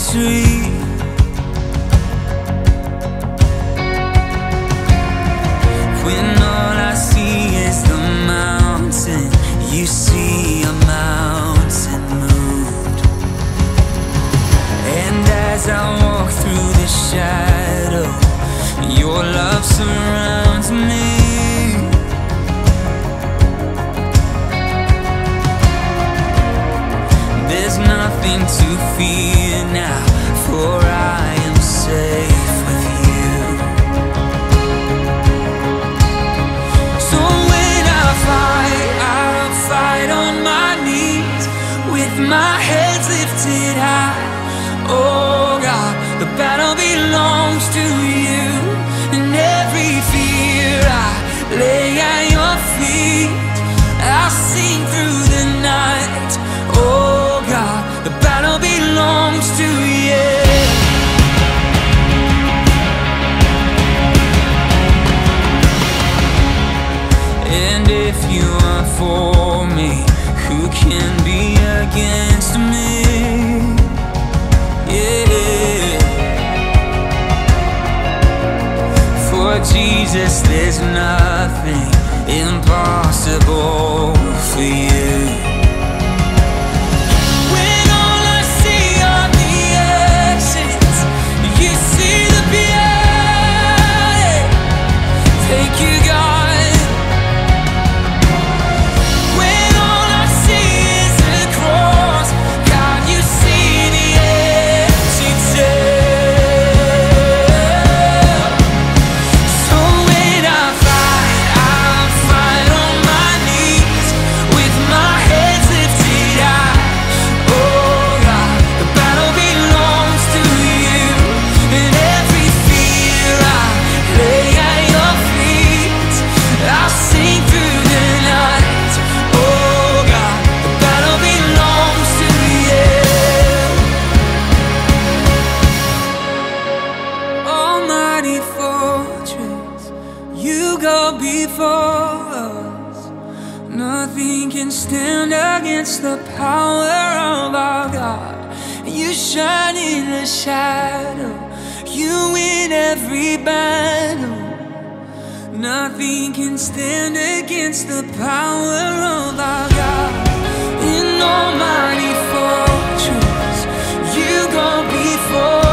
victory. When all I see is the mountain, you see a mountain moved. And as I walk through the shadow, your love surrounds me. There's nothing to fear now, for I am safe with you. So when I'll fight on my knees, with my head lifted high. Oh God, the battle belongs to you, and every fear I lay at your feet. I'll sing through the night. Oh God, the battle belongs to you. And if you are for me, who can be against me? Yeah. For Jesus, there's nothing impossible for you. When all I see are the exits, you see the beauty. Thank you, God. When all I see is the cross, God, you see the empty tomb. So when I'll fight on my knees, with my head lifted high. Oh God, the battle belongs to you, and every fear I lay at your feet. I'll sing through the night. Oh God, the battle belongs to you. Almighty fortress, you go before us. Nothing can stand against the power of our God. You shine in the shadow, you win every battle. Nothing can stand against the power of our God. In almighty fortress, you go before